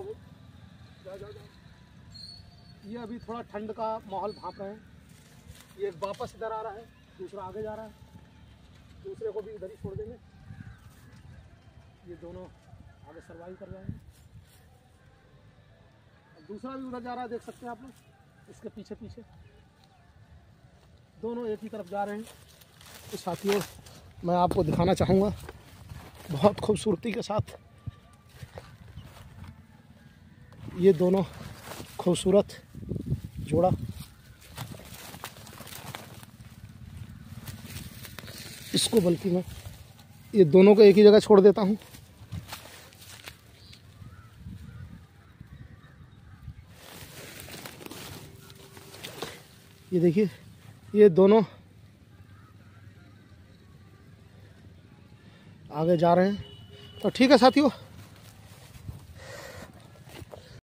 बाबू, जाओ जाओ जाओ। ये अभी थोड़ा ठंड का माहौल भांप रहे हैं। ये एक वापस इधर आ रहा है, दूसरा आगे जा रहा है, दूसरे को भी इधर ही छोड़ देंगे। ये दोनों आगे सर्वाइव कर जाएंगे। दूसरा भी उधर जा रहा है, देख सकते हैं आप लोग, इसके पीछे पीछे दोनों एक ही तरफ जा रहे हैं। तो साथियों, मैं आपको दिखाना चाहूँगा बहुत खूबसूरती के साथ ये दोनों खूबसूरत जोड़ा। इसको बल्कि मैं ये दोनों को एक ही जगह छोड़ देता हूँ। ये देखिए, ये दोनों आगे जा रहे हैं। तो ठीक है साथियों,